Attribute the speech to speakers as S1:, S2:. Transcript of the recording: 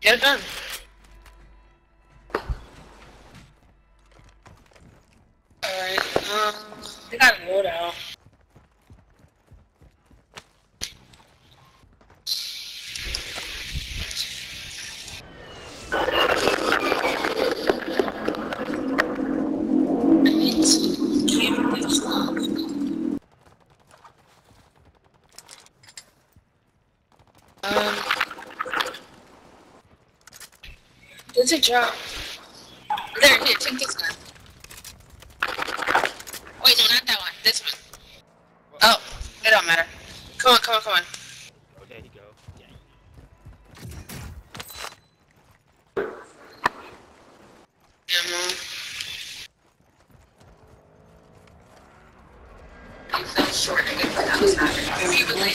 S1: Get it done. Alright, they got a loadout. There's a job. There, here, take this gun. Wait, no, not that one. This one. Oh, it don't matter. Come on, come on, come on.
S2: Oh, there you go. Yeah.
S1: Yeah, Mom.